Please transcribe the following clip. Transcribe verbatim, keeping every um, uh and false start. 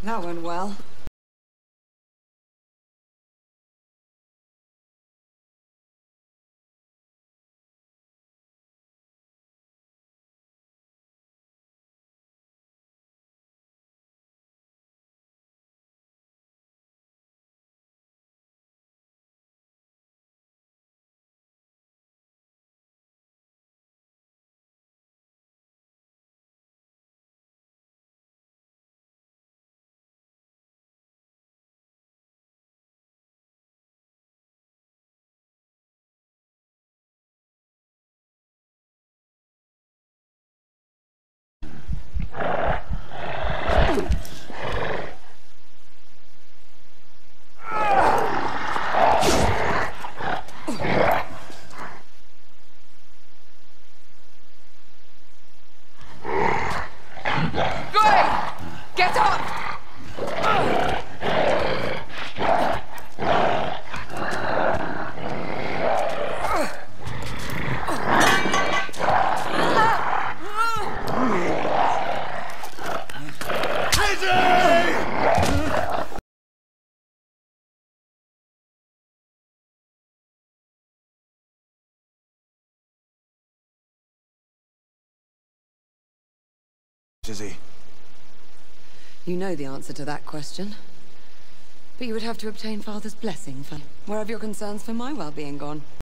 That went well. Get up! Is he? You know the answer to that question. But you would have to obtain Father's blessing for... Where have your concerns for my well-being gone?